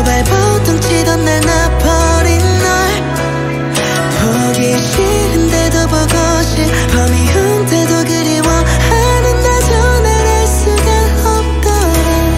고발보통 치던 날 놔버린 널 보기 싫은데도 보고 싶어 미운데도 그리워하는 나 전화할 수가 없더라.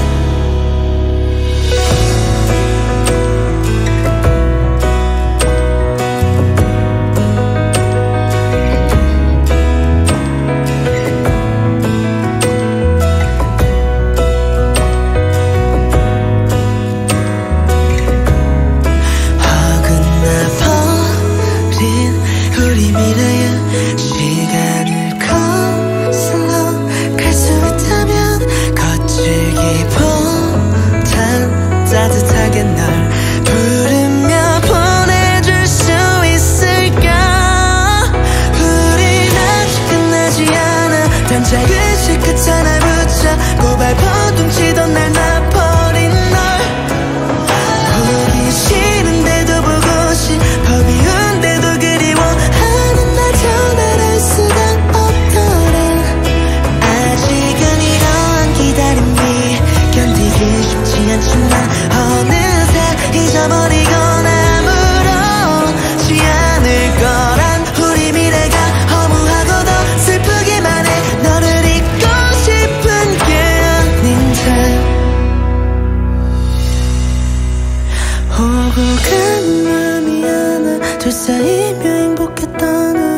우리 미래의 시간을 거슬러 갈 수 있다면 거칠기보단 따뜻하게 널 부르며 보내줄 수 있을까. 우린 아직 끝나지 않아. 단짝을 끝 하나 붙여 고발보통 치던 날 놔버린 널 보기 싫은데도 보고 싶어 미운데도 그리워하는 나 전화할 수가 없더라. 아직은 이러한 기다림이 견디기 쉽지 않지만 어느새 잊어버리거나 아무렇지 않을 거란 우리 미래가 허무하고도 슬프기만 해. 너를 잊고 싶은 게 아닌데 오고 가는 마음이 하나 둘 쌓이며 행복했던